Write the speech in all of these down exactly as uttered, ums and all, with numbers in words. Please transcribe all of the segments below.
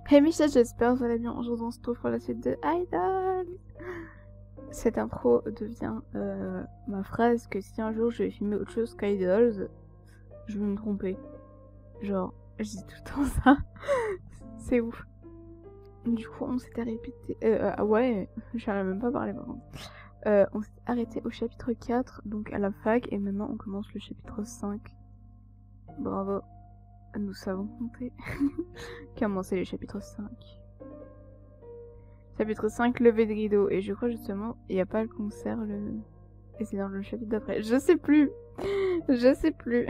Hey Michel, j'espère que vous allez bien. Aujourd'hui on se retrouve pour la suite de Idol. Cette intro devient euh, ma phrase que si un jour je vais filmer autre chose qu'Idols, je vais me tromper. Genre, je dis tout le temps ça. C'est ouf. Du coup, on s'était répété... Euh, ah ouais, j'arrive même pas à parler par contre. Euh, on s'est arrêté au chapitre quatre, donc à la fac, et maintenant on commence le chapitre cinq. Bravo. Nous savons compter. Comment c'est le chapitre cinq? Chapitre cinq, lever de rideau. Et je crois justement, il n'y a pas le concert, le... Et c'est dans le chapitre d'après. Je sais plus. Je sais plus.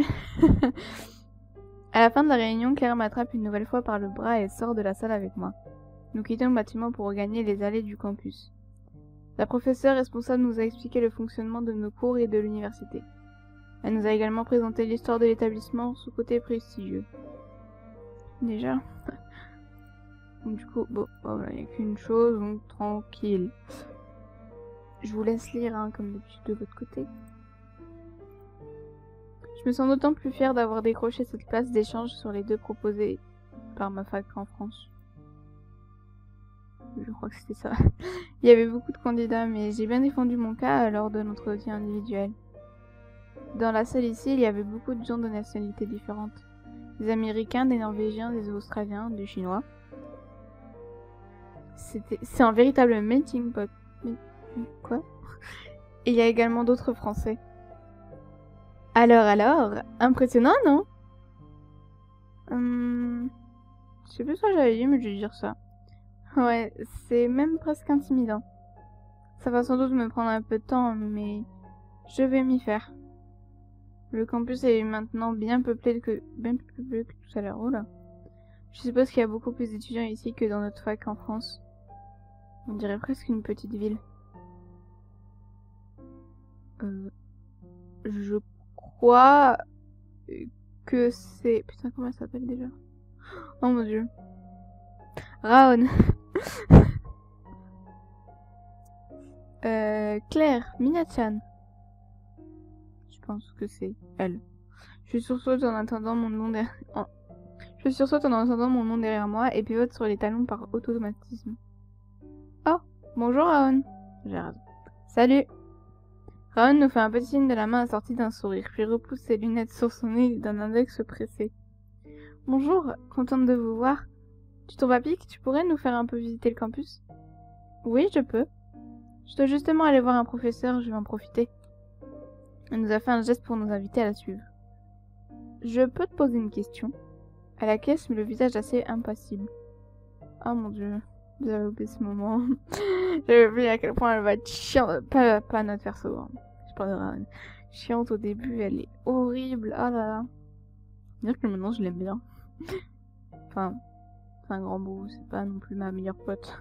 À la fin de la réunion, Claire m'attrape une nouvelle fois par le bras et sort de la salle avec moi. Nous quittons le bâtiment pour regagner les allées du campus. La professeure responsable nous a expliqué le fonctionnement de nos cours et de l'université. Elle nous a également présenté l'histoire de l'établissement, son côté prestigieux. Déjà. Donc, du coup, bon, voilà, il n'y a qu'une chose, donc tranquille. Je vous laisse lire, hein, comme d'habitude, de votre côté. Je me sens d'autant plus fière d'avoir décroché cette place d'échange sur les deux proposées par ma fac en France. Je crois que c'était ça. Il y avait beaucoup de candidats, mais j'ai bien défendu mon cas lors de l'entretien individuel. Dans la salle ici, il y avait beaucoup de gens de nationalités différentes. Des Américains, des Norvégiens, des Australiens, des Chinois. C'était, c'est un véritable melting pot. Mais, quoi? Et il y a également d'autres Français. Alors, alors, impressionnant, non? Hum, je sais plus ce que j'avais dit, mais je vais dire ça. Ouais, c'est même presque intimidant. Ça va sans doute me prendre un peu de temps, mais je vais m'y faire. Le campus est maintenant bien peuplé que, bien plus peuplé que tout à l'heure. Oh là. Je suppose qu'il y a beaucoup plus d'étudiants ici que dans notre fac en France. On dirait presque une petite ville. Euh, je crois que c'est... Putain, comment elle s'appelle déjà? Oh mon dieu. Raon. euh, Claire, Mina-chan. Je pense que c'est elle. Je sursaute en attendant mon nom derrière... Oh. Je sursaute en entendant mon nom derrière moi et pivote sur les talons par automatisme. Oh, bonjour Raon. J'ai raison. Salut. Raon nous fait un petit signe de la main assorti d'un sourire, puis repousse ses lunettes sur son nez d'un index pressé. Bonjour, contente de vous voir. Tu tombes à pic, tu pourrais nous faire un peu visiter le campus? Oui, je peux. Je dois justement aller voir un professeur, je vais en profiter. Elle nous a fait un geste pour nous inviter à la suivre. Je peux te poser une question? À la caisse, mais le visage assez impassible. Oh mon dieu, j'avais oublié ce moment. J'avais oublié à quel point elle va être chiante. Pas, pas notre perso, hein. Je parle de Raon. Chiante au début, elle est horrible. Oh là là. Dire que maintenant je l'aime bien. Enfin, c'est un grand mot, c'est pas non plus ma meilleure pote.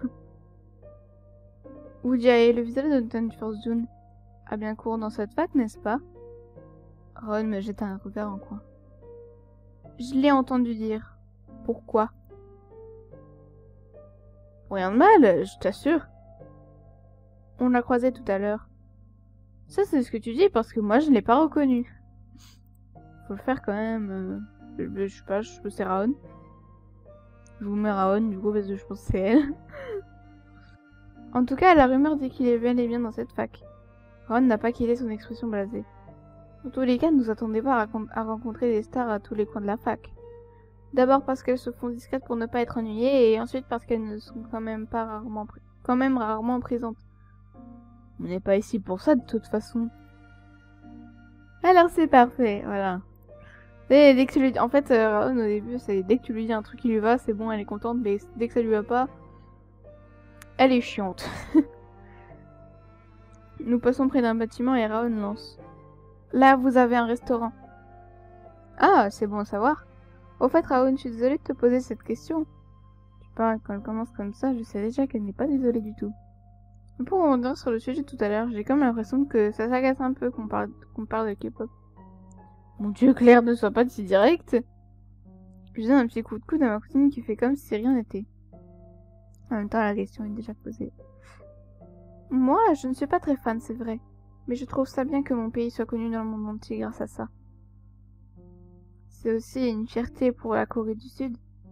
Woo-jae, le visage de twenty-first June a bien cours dans cette fac, n'est-ce pas? Raon me jette un regard en coin. Je l'ai entendu dire. Pourquoi? Rien de mal, je t'assure. On l'a croisé tout à l'heure. Ça, c'est ce que tu dis parce que moi, je ne l'ai pas reconnu. Faut le faire quand même. Euh, je, je sais pas, je pense que c'est Raon. Je vous mets Raon, du coup, parce que je pense que c'est elle. En tout cas, la rumeur dit qu'il est bel et bien dans cette fac. Raon n'a pas quitté son expression blasée. Dans tous les cas, ne nous attendez pas à, à rencontrer des stars à tous les coins de la fac. D'abord parce qu'elles se font discrètes pour ne pas être ennuyées, et ensuite parce qu'elles ne sont quand même pas rarement, quand même rarement présentes. On n'est pas ici pour ça de toute façon. Alors c'est parfait, voilà. Et dès que tu lui... En fait, euh, Raon, au début, c'est dès que tu lui dis un truc qui lui va, c'est bon, elle est contente, mais dès que ça lui va pas, elle est chiante. Nous passons près d'un bâtiment et Raon lance. Là, vous avez un restaurant. Ah, c'est bon à savoir. Au fait, Raon, je suis désolée de te poser cette question. Tu parles, quand elle commence comme ça, je sais déjà qu'elle n'est pas désolée du tout. Pour revenir sur le sujet de tout à l'heure, j'ai comme l'impression que ça s'agace un peu qu'on parle, qu'on parle de K-pop. Mon dieu, Claire, ne sois pas si directe. Je donne un petit coup de coude à ma cousine qui fait comme si rien n'était. En même temps, la question est déjà posée. Moi, je ne suis pas très fan, c'est vrai. Mais je trouve ça bien que mon pays soit connu dans le monde entier grâce à ça. C'est aussi une fierté pour la Corée du Sud.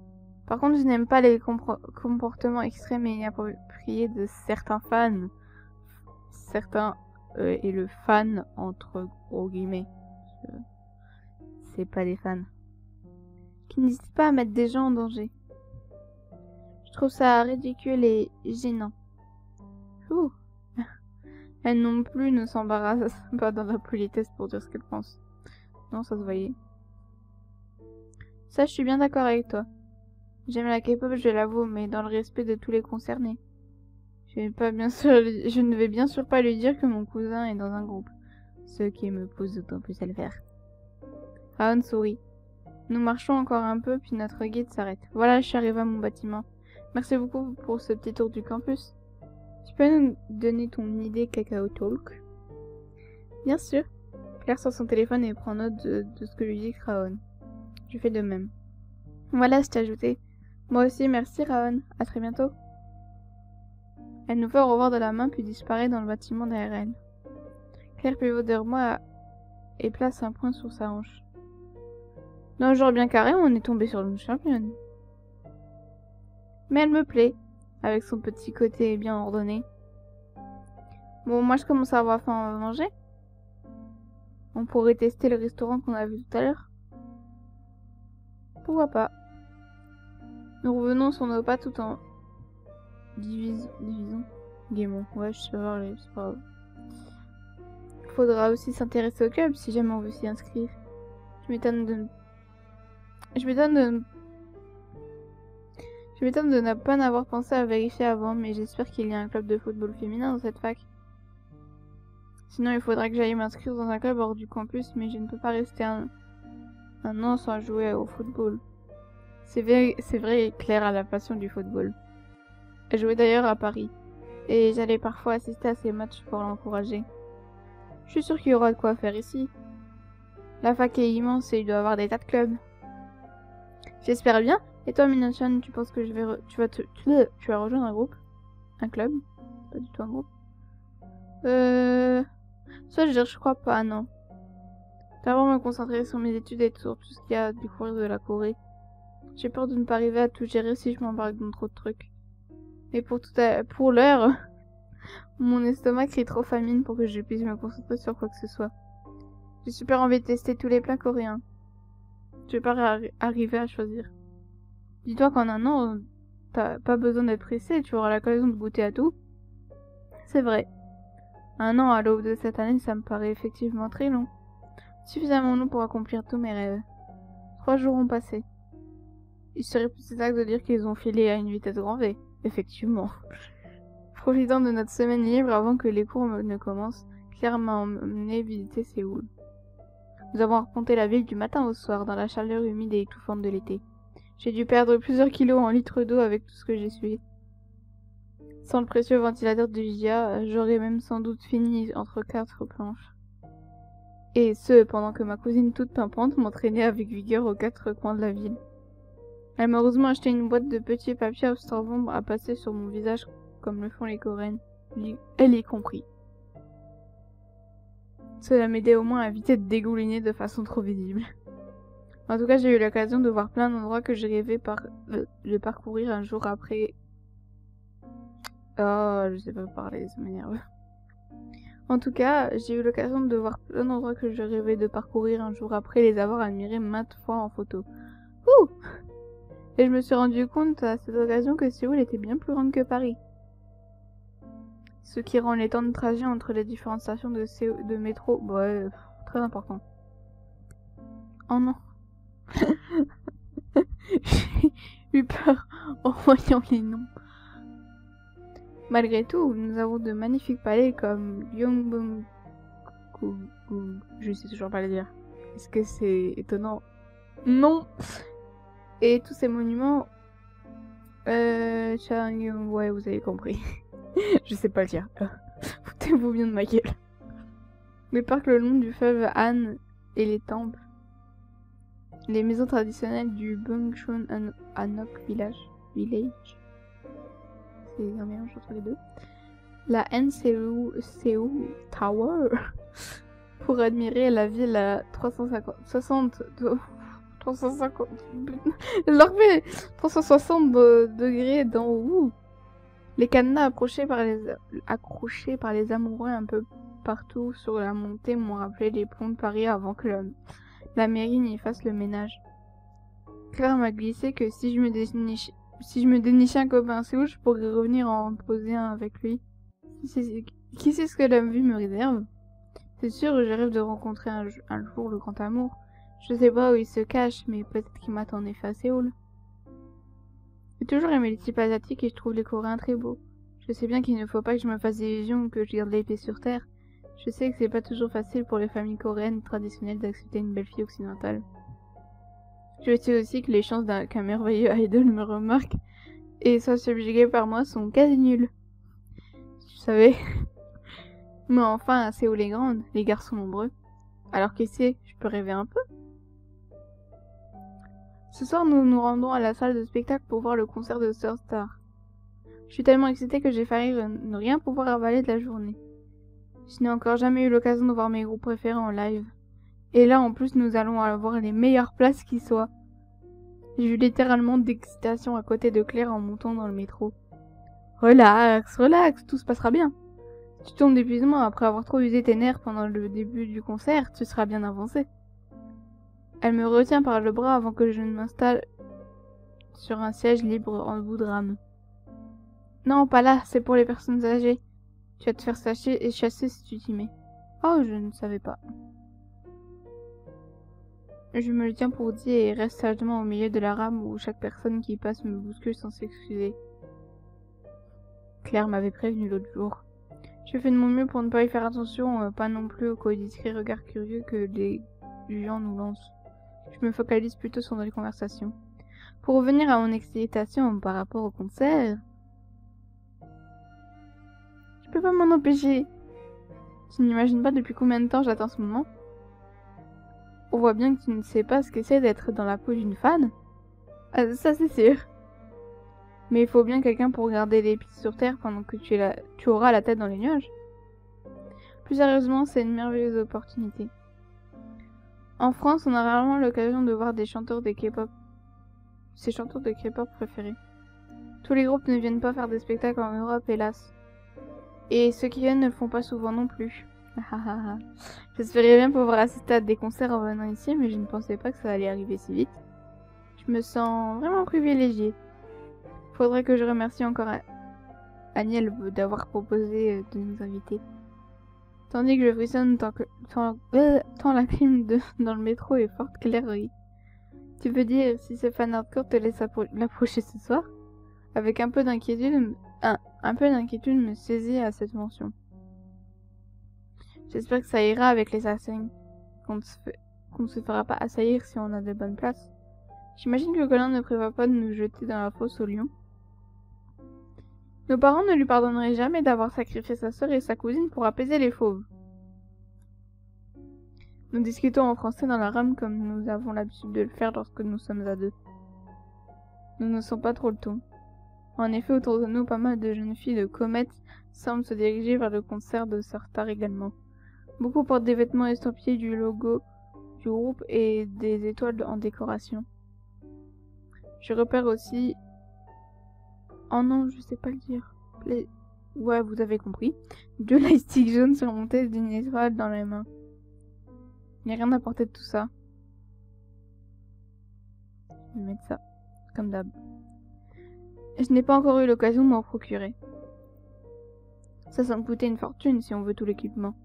Par contre, je n'aime pas les comportements extrêmes et inappropriés de certains fans. Certains euh, et le fan entre gros guillemets. Euh, C'est pas des fans. Qui n'hésitent pas à mettre des gens en danger. Je trouve ça ridicule et gênant. Ouh. Elle non plus ne s'embarrasse pas dans la politesse pour dire ce qu'elle pense. Non, ça se voyait. Ça, je suis bien d'accord avec toi. J'aime la K-pop, je l'avoue, mais dans le respect de tous les concernés. Je, vais pas bien sûr, je ne vais bien sûr pas lui dire que mon cousin est dans un groupe. Ce qui me pousse d'autant plus à le faire. Raon sourit. Nous marchons encore un peu, puis notre guide s'arrête. Voilà, je suis arrivée à mon bâtiment. Merci beaucoup pour ce petit tour du campus. Tu peux nous donner ton idée Kakao Talk? Bien sûr. Claire sort son téléphone et prend note de, de ce que lui dit Raon. Je fais de même. Voilà, je t'ai ajouté. Moi aussi, merci Raon. À très bientôt. Elle nous fait au revoir de la main puis disparaît dans le bâtiment derrière elle. Claire pivot derrière moi et place un poing sur sa hanche. Dans un genre bien carré, on est tombé sur une championne. Mais elle me plaît, avec son petit côté bien ordonné. Bon, moi je commence à avoir faim, on va manger. On pourrait tester le restaurant qu'on a vu tout à l'heure. Pourquoi pas. Nous revenons sur nos pas tout en divis... divisons. Gaiement. Ouais, je sais pas parler, c'est pas grave. Faudra aussi s'intéresser au club si jamais on veut s'y inscrire. Je m'étonne de... Je m'étonne de... Je m'étonne de ne pas n'avoir pensé à vérifier avant, mais j'espère qu'il y a un club de football féminin dans cette fac. Sinon, il faudra que j'aille m'inscrire dans un club hors du campus, mais je ne peux pas rester un, un an sans jouer au football. C'est vrai, c'est vrai, Claire a la passion du football. Elle jouait d'ailleurs à Paris, et j'allais parfois assister à ses matchs pour l'encourager. Je suis sûre qu'il y aura de quoi faire ici. La fac est immense et il doit y avoir des tas de clubs. J'espère bien. Et toi, Minachan, tu penses que je vais... Re... Tu vas te... Tu... tu vas rejoindre un groupe? Un club? Pas du tout un groupe. Euh... Ça, je veux dire, je crois pas, non. Je vais vraiment me concentrer sur mes études et sur tout ce qu'il y a à découvrir de la Corée. J'ai peur de ne pas arriver à tout gérer si je m'embarque dans trop de trucs. Et pour tout à... pour l'heure, mon estomac crie trop famine pour que je puisse me concentrer sur quoi que ce soit. J'ai super envie de tester tous les plats coréens. Je vais pas arri arriver à choisir. Dis-toi qu'en un an, t'as pas besoin d'être pressé, tu auras l'occasion de goûter à tout. C'est vrai. Un an à l'aube de cette année, ça me paraît effectivement très long. Suffisamment long pour accomplir tous mes rêves. Trois jours ont passé. Il serait plus exact de dire qu'ils ont filé à une vitesse grand V. Effectivement. Profitant de notre semaine libre avant que les cours ne commencent, Claire m'a emmené visiter Séoul. Nous avons arpenté la ville du matin au soir dans la chaleur humide et étouffante de l'été. J'ai dû perdre plusieurs kilos en litres d'eau avec tout ce que j'ai sué. Sans le précieux ventilateur de J A, j'aurais même sans doute fini entre quatre planches. Et ce, pendant que ma cousine toute pimpante m'entraînait avec vigueur aux quatre coins de la ville. Elle m'a heureusement acheté une boîte de petits papiers absorbants à passer sur mon visage comme le font les Coréennes. Elle y compris. Cela m'aidait au moins à éviter de dégouliner de façon trop visible. En tout cas, j'ai eu l'occasion de voir plein d'endroits que j'ai rêvé par... euh, de parcourir un jour après... Oh, je sais pas parler, ça m'énerve. En tout cas, j'ai eu l'occasion de voir plein d'endroits que je rêvais de parcourir un jour après les avoir admirés maintes fois en photo. Ouh! Et je me suis rendu compte à cette occasion que Séoul était bien plus grande que Paris. Ce qui rend les temps de trajet entre les différentes stations de, Séoul, de métro ouais, très important. Oh non. J'ai eu peur en voyant les noms. Malgré tout, nous avons de magnifiques palais comme Gyeongbokgung. Je sais toujours pas le dire. Est-ce que c'est étonnant? Non. Et tous ces monuments... Euh... Changyong, ouais, vous avez compris. Je sais pas le dire. Foutez-vous bien de ma gueule. Les parcs le long du fleuve Han et les temples. Les maisons traditionnelles du Bungchon Anok Village. Village. C'est un mélange entre les deux. La N Seoul Tower. Pour admirer la ville à trois cent cinquante... soixante... trois cent cinquante... Je leur fais trois cent soixante de- degrés dans... Ouh. Les cadenas accrochés par les... accrochés par les amoureux un peu partout sur la montée m'ont rappelé les ponts de Paris avant que la, la mairie n'y fasse le ménage. Claire m'a glissé que si je me déniche... si je me dénichais un copain à Séoul, je pourrais revenir en poser un avec lui. Qui sait ce que la vie me réserve? C'est sûr, je rêve de rencontrer un, un jour le grand amour. Je sais pas où il se cache, mais peut-être qu'il m'attend en effet à Séoul. J'ai toujours aimé les types asiatiques et je trouve les Coréens très beaux. Je sais bien qu'il ne faut pas que je me fasse des visions ou que je garde les pieds sur terre. Je sais que c'est pas toujours facile pour les familles coréennes traditionnelles d'accepter une belle fille occidentale. Je sais aussi que les chances qu'un merveilleux idol me remarque et soit subjugué par moi sont quasi nulles. Tu savais? Mais enfin, à Séoul est grande, les garçons nombreux. Alors qui sait, je peux rêver un peu. Ce soir, nous nous rendons à la salle de spectacle pour voir le concert de Sir Star. Je suis tellement excitée que j'ai failli ne rien pouvoir avaler de la journée. Je n'ai encore jamais eu l'occasion de voir mes groupes préférés en live. Et là, en plus, nous allons avoir les meilleures places qui soient. J'ai eu littéralement d'excitation à côté de Claire en montant dans le métro. Relax, relax, tout se passera bien. Si tu tombes d'épuisement après avoir trop usé tes nerfs pendant le début du concert, tu seras bien avancé. Elle me retient par le bras avant que je ne m'installe sur un siège libre en bout de rame. Non, pas là, c'est pour les personnes âgées. Tu vas te faire sacher et chasser si tu t'y mets. Oh, je ne savais pas. Je me le tiens pour dit et reste sagement au milieu de la rame où chaque personne qui passe me bouscule sans s'excuser. Claire m'avait prévenu l'autre jour. Je fais de mon mieux pour ne pas y faire attention, euh, pas non plus aux discrets regards curieux que les gens nous lancent. Je me focalise plutôt sur les conversations. Pour revenir à mon excitation par rapport au concert, je peux pas m'en empêcher. Tu n'imagines pas depuis combien de temps j'attends ce moment? On voit bien que tu ne sais pas ce que c'est d'être dans la peau d'une fan. Ah, ça c'est sûr. Mais il faut bien quelqu'un pour garder les pieds sur terre pendant que tu, es la... tu auras la tête dans les nuages. Plus sérieusement, c'est une merveilleuse opportunité. En France, on a rarement l'occasion de voir des chanteurs de K-pop. Ses chanteurs de K-pop préférés. Tous les groupes ne viennent pas faire des spectacles en Europe, hélas. Et ceux qui viennent ne le font pas souvent non plus. J'espérais bien pouvoir assister à des concerts en venant ici, mais je ne pensais pas que ça allait arriver si vite. Je me sens vraiment privilégiée. Faudrait que je remercie encore Aniel d'avoir proposé de nous inviter. Tandis que je frissonne tant, que, tant, euh, tant la clim de, dans le métro est forte, Claire rit. Tu veux dire si ce fan hardcore te laisse l'approcher ce soir? Avec un peu d'inquiétude, un, un peu d'inquiétude me saisit à cette mention. J'espère que ça ira avec les assaillants, qu'on ne se, qu'on ne se fera pas assaillir si on a de bonnes places. J'imagine que Colin ne prévoit pas de nous jeter dans la fosse au lion. Nos parents ne lui pardonneraient jamais d'avoir sacrifié sa sœur et sa cousine pour apaiser les fauves. Nous discutons en français dans la rame comme nous avons l'habitude de le faire lorsque nous sommes à deux. Nous ne sommes pas trop le ton. En effet, autour de nous, pas mal de jeunes filles de Comet semblent se diriger vers le concert de Sir Star également. Beaucoup portent des vêtements estampillés du logo du groupe et des étoiles en décoration. Je repère aussi... Oh non, je sais pas le dire. Les... Ouais, vous avez compris. Deux lightsticks jaunes surmontés d'une étoile dans les mains. Il n'y a rien à porter de tout ça. Je vais mettre ça, comme d'hab. Je n'ai pas encore eu l'occasion de m'en procurer. Ça, ça me coûtait une fortune si on veut tout l'équipement.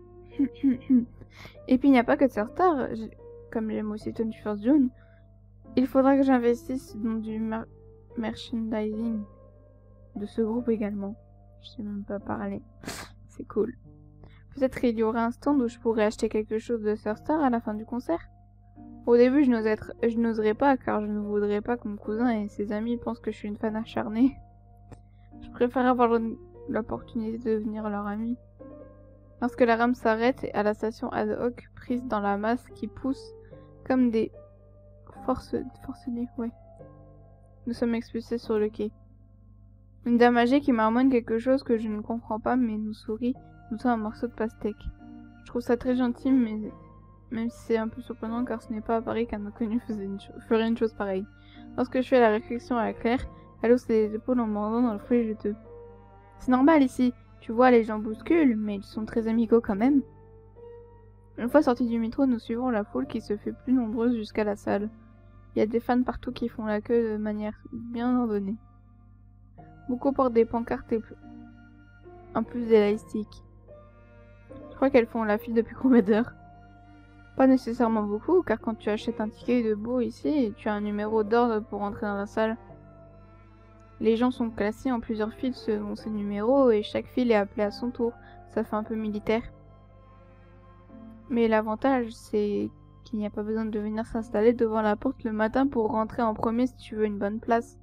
Et puis il n'y a pas que de Sir Star, comme j'aime aussi Tony First June. Il faudra que j'investisse dans du mer merchandising de ce groupe également. Je sais même pas parler. C'est cool. Peut-être il y aura un stand où je pourrais acheter quelque chose de Sir Star à la fin du concert. Au début, je n'oserais pas car je ne voudrais pas que mon cousin et ses amis pensent que je suis une fan acharnée. Je préfère avoir l'opportunité de devenir leur ami. Lorsque la rame s'arrête à la station ad hoc, prise dans la masse qui pousse comme des force, forcenés, ouais. Nous sommes expulsés sur le quai. Une dame âgée qui marmonne quelque chose que je ne comprends pas mais nous sourit, nous tend un morceau de pastèque. Je trouve ça très gentil mais même si c'est un peu surprenant car ce n'est pas à Paris qu'un inconnu faisait une ferait une chose pareille. Lorsque je fais la réflexion à Claire, elle hausse les épaules en me rendant dans le fruit juteux. C'est normal ici, tu vois, les gens bousculent, mais ils sont très amicaux quand même. Une fois sortis du métro, nous suivons la foule qui se fait plus nombreuse jusqu'à la salle. Il y a des fans partout qui font la queue de manière bien ordonnée. Beaucoup portent des pancartes et plus... en plus élastiques. Je crois qu'elles font la file depuis combien d'heures? Pas nécessairement beaucoup, car quand tu achètes un ticket debout ici, tu as un numéro d'ordre pour entrer dans la salle. Les gens sont classés en plusieurs files selon ces numéros et chaque file est appelée à son tour. Ça fait un peu militaire. Mais l'avantage, c'est qu'il n'y a pas besoin de venir s'installer devant la porte le matin pour rentrer en premier si tu veux une bonne place.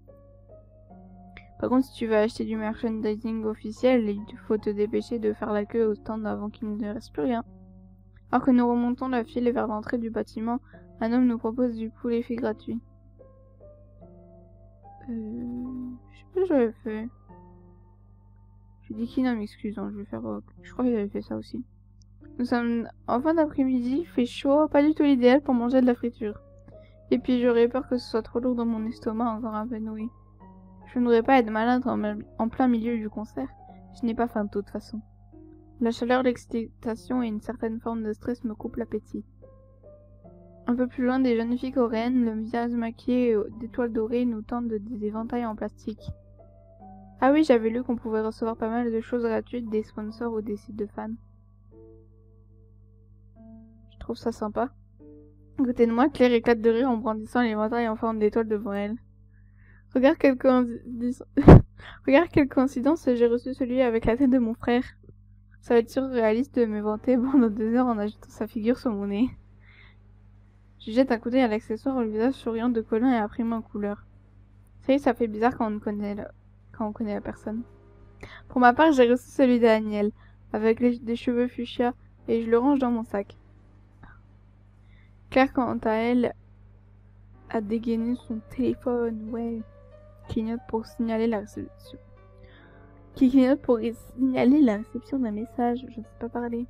Par contre, si tu veux acheter du merchandising officiel, il faut te dépêcher de faire la queue au stand avant qu'il ne reste plus rien. Alors que nous remontons la file vers l'entrée du bâtiment, un homme nous propose du poulet fait gratuit. Euh... Je sais pas ce que j'avais fait. Je dis qu'il m'excuse, hein, je vais faire... Je crois qu'il avait fait ça aussi. Nous sommes en fin d'après-midi, il fait chaud, pas du tout l'idéal pour manger de la friture. Et puis j'aurais peur que ce soit trop lourd dans mon estomac, encore un peu noué. Je ne voudrais pas être malade en, en plein milieu du concert. Je n'ai pas faim de toute façon. La chaleur, l'excitation et une certaine forme de stress me coupent l'appétit. Un peu plus loin, des jeunes filles coréennes, le visage maquillé d'étoiles dorées, nous tendent des éventails en plastique. Ah oui, j'avais lu qu'on pouvait recevoir pas mal de choses gratuites, des sponsors ou des sites de fans. Je trouve ça sympa. À côté de moi, Claire éclate de rire en brandissant l'éventail en forme d'étoile devant elle. Regarde quelle coïncidence. Regarde quelle coïncidence, j'ai reçu celui avec la tête de mon frère. Ça va être surréaliste de me vanter pendant deux heures en agitant sa figure sur mon nez. Je jette un coup d'œil à l'accessoire au visage souriant de Colin et imprimé en couleur. Ça y est, ça fait bizarre quand on connaît la... quand on connaît la personne. Pour ma part, j'ai reçu celui de Daniel, avec les... des cheveux fuchsia, et je le range dans mon sac. Claire, quant à elle, a dégainé son téléphone, ouais, clignote pour signaler la réception. Qui clignote pour signaler la réception d'un message, je ne sais pas parler.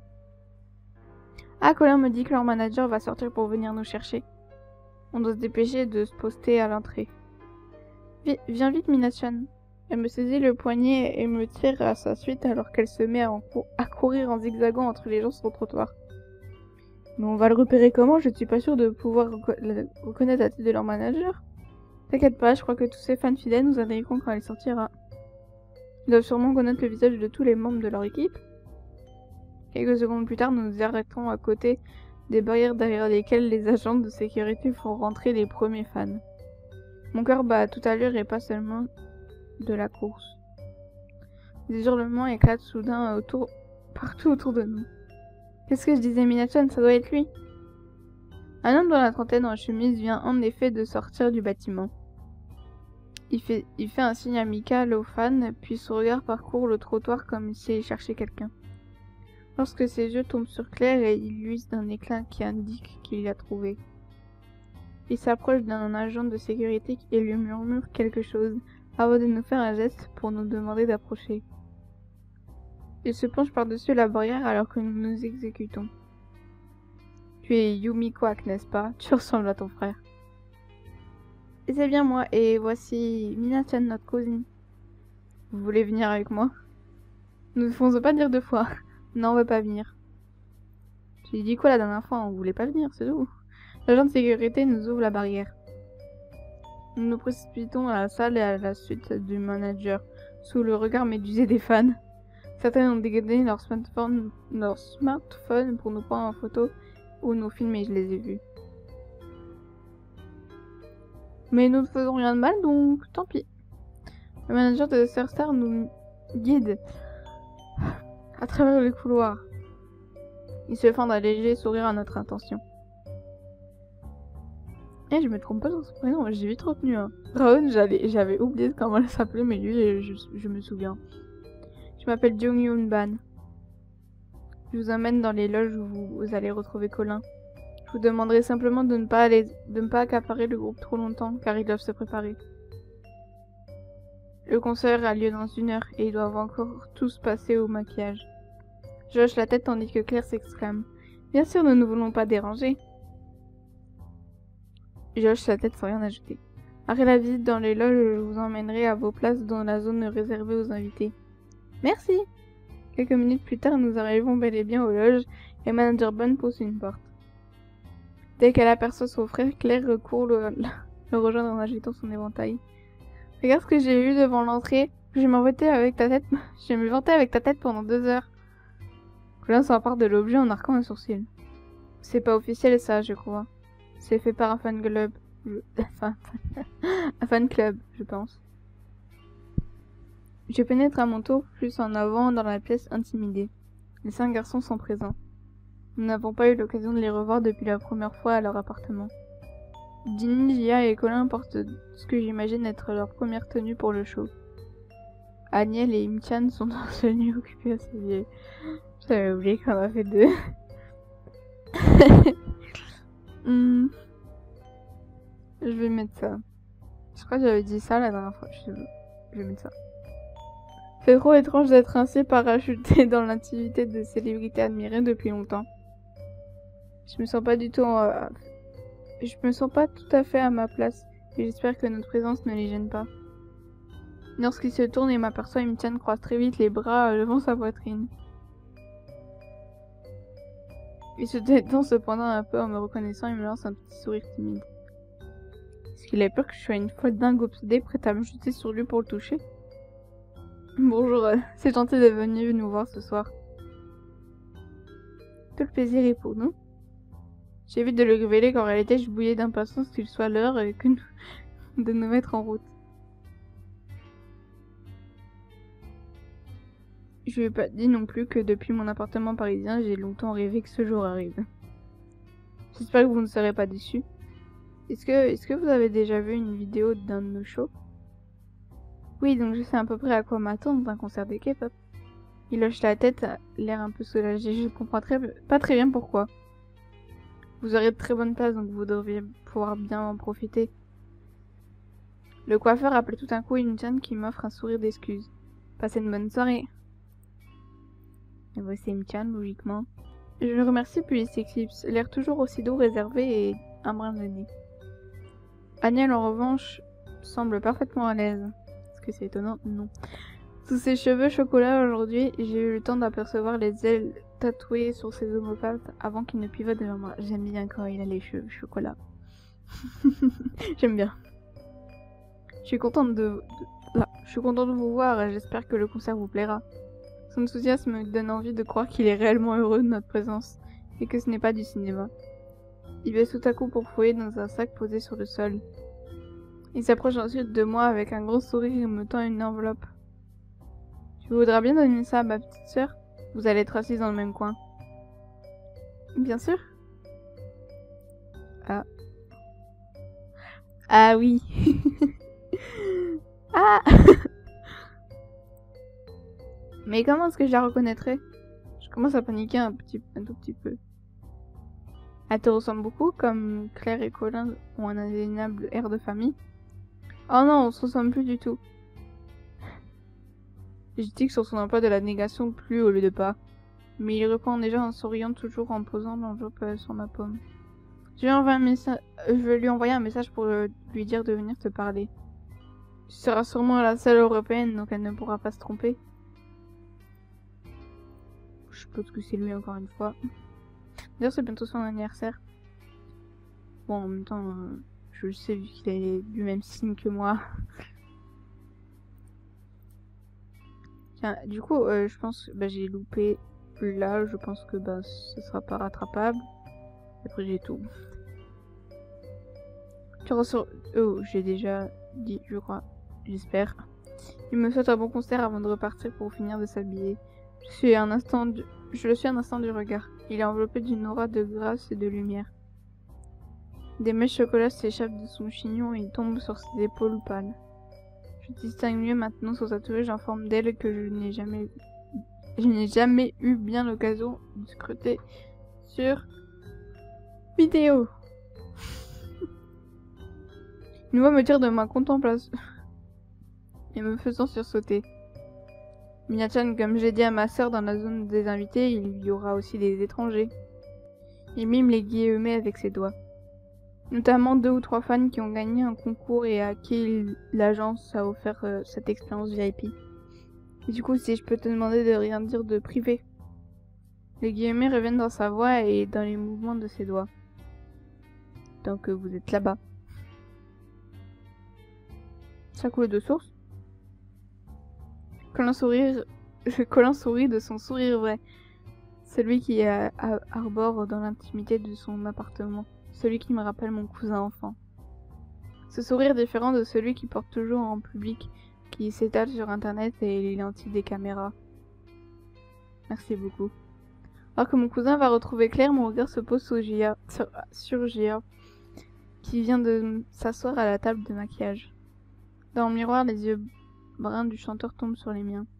Ah, Colin me dit que leur manager va sortir pour venir nous chercher. On doit se dépêcher de se poster à l'entrée. Vi viens vite, Minachan. Elle me saisit le poignet et me tire à sa suite alors qu'elle se met à, cou à courir en zigzagant entre les gens sur le trottoir. Mais on va le repérer comment? Je ne suis pas sûre de pouvoir reco reconnaître la tête de leur manager. T'inquiète pas, je crois que tous ces fans fidèles nous arriveront quand elle sortira. Ils doivent sûrement connaître le visage de tous les membres de leur équipe. Quelques secondes plus tard, nous nous arrêtons à côté des barrières derrière lesquelles les agents de sécurité font rentrer les premiers fans. Mon cœur bat à toute allure et pas seulement de la course. Des hurlements éclatent soudain autour, partout autour de nous. Qu'est-ce que je disais, Minachan? Ça doit être lui. Un homme dans la trentaine en chemise vient en effet de sortir du bâtiment. Il fait, il fait un signe amical aux fans, puis son regard parcourt le trottoir comme s'il cherchait quelqu'un. Lorsque ses yeux tombent sur Claire, et il luise d'un éclat qui indique qu'il l'a trouvée. Il s'approche d'un agent de sécurité et lui murmure quelque chose, avant de nous faire un geste pour nous demander d'approcher. Il se penche par-dessus la barrière alors que nous nous exécutons. Tu es Yumi Kwak, n'est-ce pas? Tu ressembles à ton frère. Et c'est bien moi, et voici Minachan, notre cousine. Vous voulez venir avec moi? Nous ne faisons pas dire deux fois. Non, on veut pas venir. J'ai dit quoi la dernière fois? On voulait pas venir, c'est tout. L'agent de sécurité nous ouvre la barrière. Nous nous précipitons à la salle et à la suite du manager, sous le regard médusé des fans. Certains ont dégainé leur smartphone, leur smartphone pour nous prendre en photo ou nous filmer, je les ai vus. Mais nous ne faisons rien de mal, donc tant pis. Le manager de Surstar nous guide à travers les couloirs. Il se fend d'un léger sourire à notre intention. Eh, je me trompe pas sur son prénom, j'ai vite retenu. Hein. Raon, j'avais oublié comment elle s'appelait, mais lui, je, je me souviens. Je m'appelle Jung-Yoon Ban. Je vous emmène dans les loges où vous, vous allez retrouver Colin. Je vous demanderai simplement de ne pas aller, de ne pas accaparer le groupe trop longtemps, car ils doivent se préparer. Le concert a lieu dans une heure, et ils doivent encore tous passer au maquillage. Je hoche la tête tandis que Claire s'exclame. Bien sûr, nous ne voulons pas déranger. Je hoche sa tête sans rien ajouter. Après la visite dans les loges, je vous emmènerai à vos places dans la zone réservée aux invités. Merci. Quelques minutes plus tard, nous arrivons bel et bien aux loges et Manager Bun pousse une porte. Dès qu'elle aperçoit son frère, Claire recourt le, le rejoindre en agitant son éventail. Regarde ce que j'ai vu devant l'entrée. Je vais m'envoûter avec ta tête. Je vais me vanter avec ta tête pendant deux heures. Colin s'empare de l'objet en arquant un sourcil. C'est pas officiel ça, je crois. C'est fait par un fan club. Je... Enfin, un fan club, je pense. Je pénètre à mon tour plus en avant dans la pièce intimidée. Les cinq garçons sont présents. Nous n'avons pas eu l'occasion de les revoir depuis la première fois à leur appartement. Ginny, Gia et Colin portent ce que j'imagine être leur première tenue pour le show. Aniel et Imchan sont dans tenue occupée à s'habiller. J'avais oublié qu'on en a fait deux. hmm. Je vais mettre ça. Je crois que j'avais dit ça la dernière fois. Je, je vais mettre ça. C'est trop étrange d'être ainsi parachuté dans l'intimité de célébrités admirées depuis longtemps. Je me sens pas du tout en... Je me sens pas tout à fait à ma place, et j'espère que notre présence ne les gêne pas. Lorsqu'il se tourne et m'aperçoit, il me tient croise très vite les bras devant sa poitrine. Il se détend cependant un peu en me reconnaissant et me lance un petit sourire timide. Est-ce qu'il a peur que je sois une folle dingue obsédée prête à me jeter sur lui pour le toucher? Bonjour, c'est gentil d'être venu nous voir ce soir. Tout le plaisir est pour nous. J'évite de le révéler qu'en réalité je bouillais d'impatience qu'il soit l'heure et que nous... de nous mettre en route. Je lui ai pas dit non plus que depuis mon appartement parisien, j'ai longtemps rêvé que ce jour arrive. J'espère que vous ne serez pas déçus. Est-ce que, est-ce que vous avez déjà vu une vidéo d'un de nos shows? Oui, donc je sais à peu près à quoi m'attendre d'un concert de K-pop. Il hoche la tête, l'air un peu soulagé. Je comprends très, pas très bien pourquoi. Vous aurez de très bonnes places, donc vous devriez pouvoir bien en profiter. Le coiffeur appelle tout un coup une Chan qui m'offre un sourire d'excuse. Passez une bonne soirée. Et voici une Chan, logiquement. Je le remercie puis il s'éclipse, l'air toujours aussi doux, réservé et un brin de nez. Aniel, en revanche, semble parfaitement à l'aise. Est-ce que c'est étonnant? Non. Sous ses cheveux chocolat aujourd'hui, j'ai eu le temps d'apercevoir les ailes tatouées sur ses omoplates avant qu'il ne pivote devant moi. J'aime bien quand il a les cheveux chocolat. J'aime bien. Je suis contente de... de... Là, je suis contente de vous voir et j'espère que le concert vous plaira. Son enthousiasme me donne envie de croire qu'il est réellement heureux de notre présence et que ce n'est pas du cinéma. Il baisse tout à coup pour fouiller dans un sac posé sur le sol. Il s'approche ensuite de moi avec un gros sourire et me tend une enveloppe. Tu voudras bien donner ça à ma petite sœur? Vous allez être assise dans le même coin. Bien sûr. Ah. Ah oui. Ah. Mais comment est-ce que je la reconnaîtrais? Je commence à paniquer un petit, un tout petit peu. Elle te ressemble beaucoup, comme Claire et Colin ont un indéniable air de famille. Oh non, on se ressemble plus du tout. Je dis que sur son emploi de la négation plus au lieu de pas. Mais il reprend déjà en souriant toujours en posant l'enveloppe sur ma paume. Je vais, envoyer un message... je vais lui envoyer un message pour lui dire de venir te parler. Tu seras sûrement la seule européenne, donc elle ne pourra pas se tromper. Je suppose que c'est lui encore une fois. D'ailleurs, c'est bientôt son anniversaire. Bon, en même temps, euh, je le sais vu qu'il est du même signe que moi. Tiens, du coup, euh, je pense que bah, j'ai loupé là. Je pense que bah, ce sera pas rattrapable. Après, j'ai tout. Tu reçois... Oh, j'ai déjà dit, je crois. J'espère. Il me souhaite un bon concert avant de repartir pour finir de s'habiller. Je suis un instant du... Je le suis un instant du regard. Il est enveloppé d'une aura de grâce et de lumière. Des mèches chocolat s'échappent de son chignon et il tombe sur ses épaules pâles. Je distingue mieux maintenant son tatouage en forme d'aile que je n'ai jamais... Je n'ai jamais eu bien l'occasion de scruter sur vidéo. Une voix me tire de ma contemplation et me faisant sursauter. Mia-chan, comme j'ai dit à ma sœur dans la zone des invités, il y aura aussi des étrangers. Il mime les guillemets avec ses doigts. Notamment deux ou trois fans qui ont gagné un concours et à qui l'agence a offert euh, cette expérience V I P. Et du coup, si je peux te demander de rien dire de privé. Les guillemets reviennent dans sa voix et dans les mouvements de ses doigts. Tant que vous êtes là-bas. Ça coule de source. Colin sourire... Colin sourit de son sourire vrai. Celui qui a, a, arbore dans l'intimité de son appartement. Celui qui me rappelle mon cousin enfant. Ce sourire différent de celui qui porte toujours en public, qui s'étale sur internet et les lentilles des caméras. Merci beaucoup. Alors que mon cousin va retrouver Claire, mon regard se pose sur Gia, sur, sur Gia, qui vient de s'asseoir à la table de maquillage. Dans le miroir, les yeux bruns du chanteur tombent sur les miens.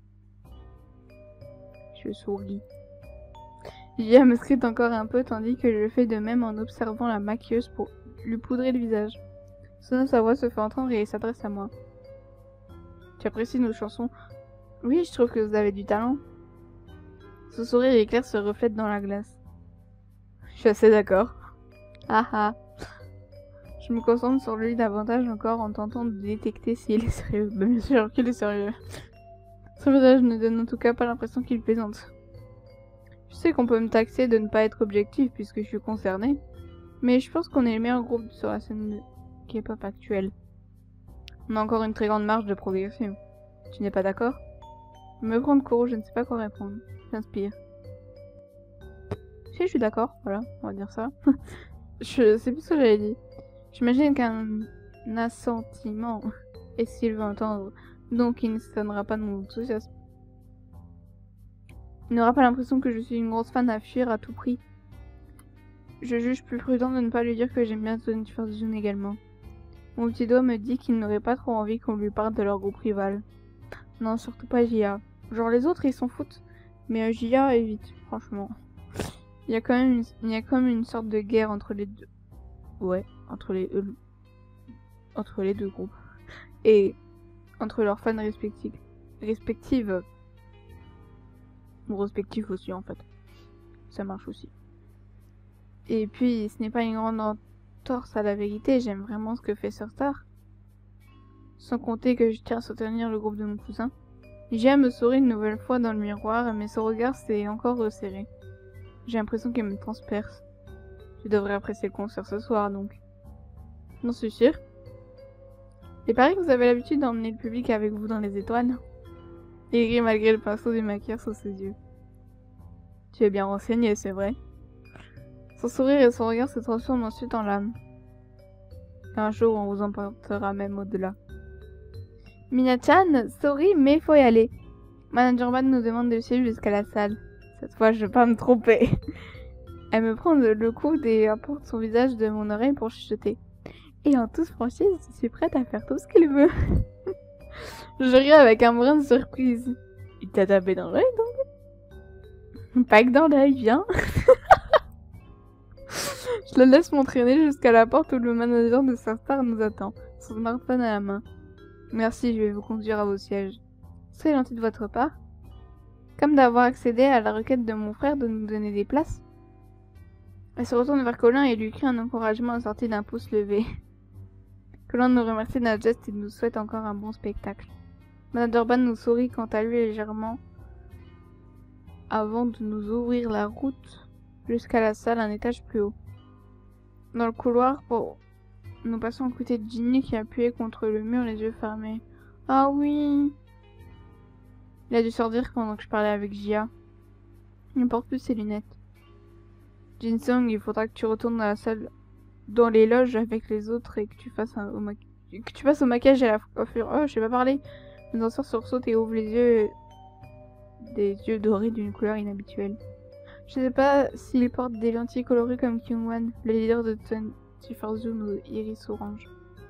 Je souris. Gia me scrute encore un peu, tandis que je fais de même en observant la maquilleuse pour lui poudrer le visage. Soudain, sa voix se fait entendre et s'adresse à moi. Tu apprécies nos chansons? Oui, je trouve que vous avez du talent. Son sourire éclair se reflète dans la glace. Je suis assez d'accord. Ah ah. Je me concentre sur lui davantage encore en tentant de détecter s'il est sérieux. Ben, bien sûr qu'il est sérieux. Son visage ne donne en tout cas pas l'impression qu'il plaisante. Je sais qu'on peut me taxer de ne pas être objectif puisque je suis concernée, mais je pense qu'on est le meilleur groupe sur la scène de K-pop actuelle. On a encore une très grande marge de progression. Tu n'es pas d'accord? Je me prends de court, je ne sais pas quoi répondre. J'inspire. Si, je suis d'accord, voilà, on va dire ça. Je sais plus ce que j'avais dit. J'imagine qu'un assentiment est ce qu'il veut entendre, donc il ne s'étonnera pas de mon enthousiasme. Il n'aura pas l'impression que je suis une grosse fan à fuir à tout prix. Je juge plus prudent de ne pas lui dire que j'aime bien Twenty First June également. Mon petit doigt me dit qu'il n'aurait pas trop envie qu'on lui parle de leur groupe rival. Non, surtout pas J A. Genre les autres ils s'en foutent, mais J A évite, franchement. Il y a quand même une, il y a quand même une sorte de guerre entre les deux. Ouais, entre les euh, entre les deux groupes. Et entre leurs fans respectifs. Respectives. Ou respectifs aussi en fait. Ça marche aussi. Et puis, ce n'est pas une grande entorse à la vérité, j'aime vraiment ce que fait Surstar. Sans compter que je tiens à soutenir le groupe de mon cousin. Gia me sourit une nouvelle fois dans le miroir, mais son regard s'est encore resserré. J'ai l'impression qu'il me transperce. Tu devrais apprécier le concert ce soir, donc. J'en suis sûre. Il paraît que vous avez l'habitude d'emmener le public avec vous dans les étoiles. Il rit malgré le pinceau du maquillage sous ses yeux. Tu es bien renseigné, c'est vrai. Son sourire et son regard se transforment ensuite en larmes. Un jour, on vous emportera même au-delà. Mina-chan, sorry, mais faut y aller. Manager Man nous demande de suivre jusqu'à la salle. Cette fois, je vais pas me tromper. Elle me prend le coude et apporte son visage de mon oreille pour chuchoter. Et en toute franchise, je suis prête à faire tout ce qu'il veut. Je ris avec un brin de surprise. Il t'a tapé dans l'œil, donc? Pas que dans l'œil, viens. Je la laisse m'entraîner jusqu'à la porte où le manager de Surstar nous attend, son smartphone à la main. Merci, je vais vous conduire à vos sièges. Soyez gentil de votre part. Comme d'avoir accédé à la requête de mon frère de nous donner des places. Elle se retourne vers Colin et lui crie un encouragement assorti d'un pouce levé. Colin nous remercie d'un geste et nous souhaite encore un bon spectacle. Manager Ban nous sourit quant à lui légèrement avant de nous ouvrir la route jusqu'à la salle un étage plus haut. Dans le couloir, oh, nous passons à côté de Ginny qui appuyait contre le mur les yeux fermés. Ah oui! Il a dû sortir pendant que je parlais avec Gia. Il ne porte plus ses lunettes. Jinsung, il faudra que tu retournes dans la salle, dans les loges avec les autres et que tu fasses un, au ma... que tu passes au maquillage et à la coiffure. Oh, je sais pas parler. Le danseur sursaute et ouvre les yeux, des yeux dorés d'une couleur inhabituelle. Je sais pas s'il porte des lentilles colorées comme Kyungwan, le leader de Twenty First June ou Iris Orange.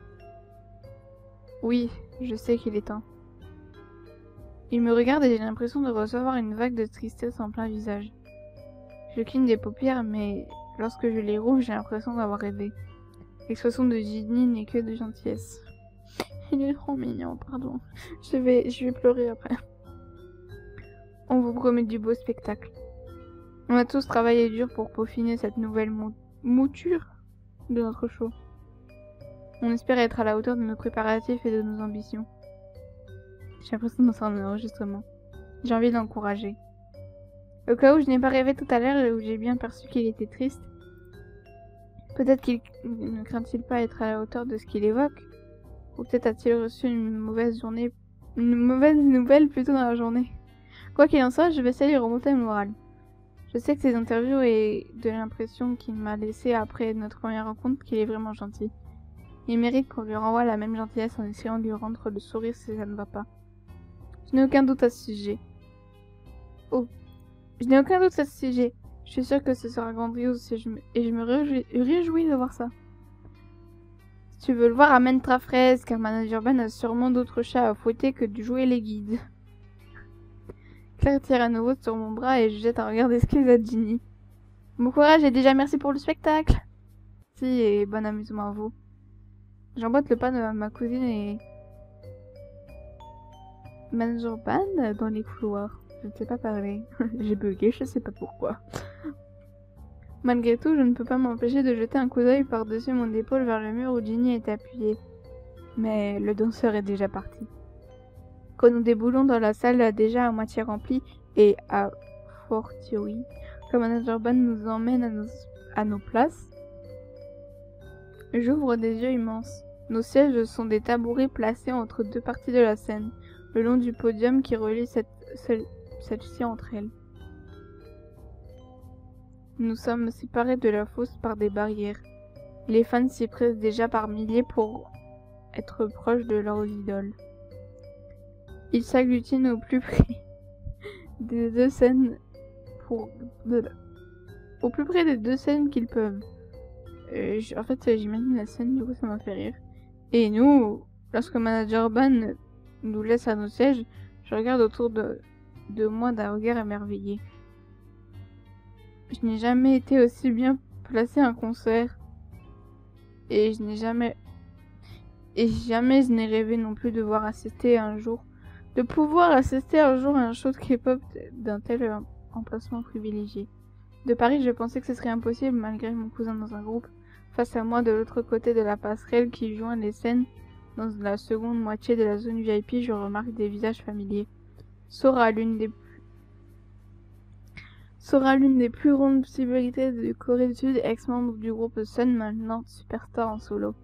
Oui, je sais qu'il est temps. Il me regarde et j'ai l'impression de recevoir une vague de tristesse en plein visage. Je cligne des paupières, mais lorsque je les rouvre, j'ai l'impression d'avoir rêvé. L'expression de Ginny n'est que de gentillesse. Il est trop mignon, pardon. Je vais, je vais pleurer après. On vous promet du beau spectacle. On a tous travaillé dur pour peaufiner cette nouvelle mou mouture de notre show. On espère être à la hauteur de nos préparatifs et de nos ambitions. J'ai l'impression d'entrer un enregistrement. J'ai envie d'encourager. Au cas où je n'ai pas rêvé tout à l'heure et où j'ai bien perçu qu'il était triste, peut-être qu'il ne craint-il pas être à la hauteur de ce qu'il évoque, ou peut-être a-t-il reçu une mauvaise journée, une mauvaise nouvelle plutôt dans la journée. Quoi qu'il en soit, je vais essayer de lui remonter le moral. Je sais que ces interviews et de l'impression qu'il m'a laissée après notre première rencontre qu'il est vraiment gentil. Il mérite qu'on lui renvoie la même gentillesse en essayant de lui rendre le sourire si ça ne va pas. Je n'ai aucun doute à ce sujet. Oh, je n'ai aucun doute à ce sujet. Je suis sûre que ce sera grandiose et je me, et je me réjouis, réjouis de voir ça. Si tu veux le voir, amène ta fraise, car Manager Ben a sûrement d'autres chats à fouetter que de jouer les guides. Claire tire à nouveau sur mon bras et je jette un regard d'excuse à Ginny. Bon courage et déjà merci pour le spectacle. Si, et bon amusement à vous. J'emboîte le pas de ma cousine et Manager Ben dans les couloirs. Je ne sais pas parler. J'ai bugué, je sais pas pourquoi. Malgré tout, je ne peux pas m'empêcher de jeter un coup d'œil par-dessus mon épaule vers le mur où Ginny est appuyée. Mais le danseur est déjà parti. Quand nous déboulons dans la salle déjà à moitié remplie et à fortiori, que Manager Ben nous emmène à nos, à nos places, j'ouvre des yeux immenses. Nos sièges sont des tabourets placés entre deux parties de la scène, le long du podium qui relie cette, celle, celle-ci entre elles. Nous sommes séparés de la fosse par des barrières. Les fans s'y pressent déjà par milliers pour être proches de leurs idoles. Ils s'agglutinent au plus près des deux scènes pour de... au plus près des deux scènes qu'ils peuvent. Euh, en fait, j'imagine la scène, du coup ça m'a fait rire. Et nous, lorsque Manager Ben nous laisse à nos sièges, je regarde autour de, de moi d'un regard émerveillé. Je n'ai jamais été aussi bien placé à un concert. Et je n'ai jamais... Et jamais je n'ai rêvé non plus de voir assister un jour... De pouvoir assister un jour à un show de K-pop d'un tel emplacement privilégié. De Paris, je pensais que ce serait impossible malgré mon cousin dans un groupe. Face à moi, de l'autre côté de la passerelle qui joint les scènes, dans la seconde moitié de la zone V I P, je remarque des visages familiers. Sora, l'une des Sora, l'une des plus grandes célébrités de Corée du Sud, ex-membre du groupe Sun, maintenant superstar en solo.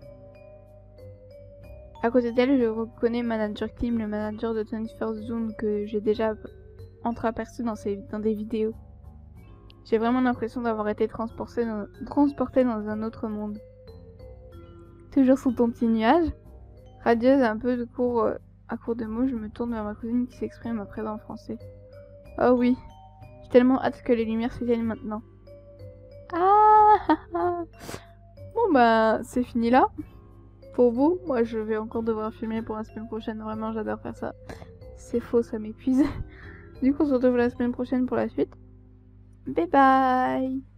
À côté d'elle, je reconnais Manager Kim, le manager de vingt-et-unième Zone que j'ai déjà entreaperçu dans, ses, dans des vidéos. J'ai vraiment l'impression d'avoir été transporté dans, transporté dans un autre monde. Toujours sous ton petit nuage, radieuse un peu de court, euh, à court de mots, je me tourne vers ma cousine qui s'exprime à présent en français. Oh oui, j'ai tellement hâte que les lumières s'éteignent maintenant. Ah, ah, ah. Bon bah, c'est fini là. Pour vous, moi je vais encore devoir filmer pour la semaine prochaine, vraiment j'adore faire ça. C'est faux, ça m'épuise. Du coup on se retrouve la semaine prochaine pour la suite. Bye bye.